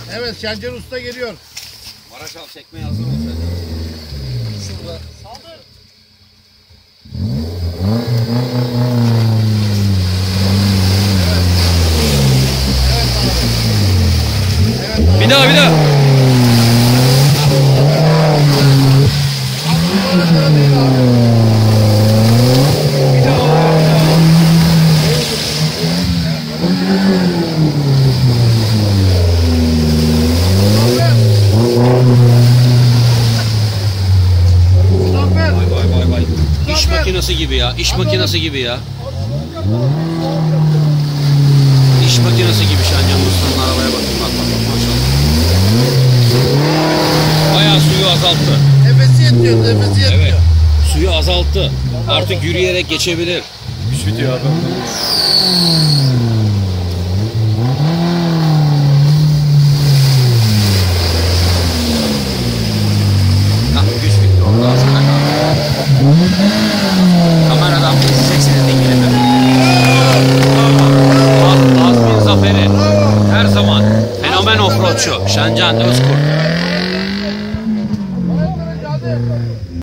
Evet, Şencan Usta geliyor. Maraşal çekmeye hazır olacak. Şurada. Saldır. Bir daha, bir daha. Vay. İş makinesi gibi ya. İş makinesi gibi ya. İş makinesi gibi Şencan Usta'nın arabaya bakın. Bak maşallah. Bayağı suyu azalttı. Nefesi yetiyor, nefesi yetiyor. Evet. Suyu azalttı. Artık yürüyerek geçebilir. Güç bitiyor abi. Güç bitti orada aslında. Kameradan izleyeceksiniz İngilizce. Azmin zaferi. Her zaman. Fenomen offroadçu. Şencan Özkurt.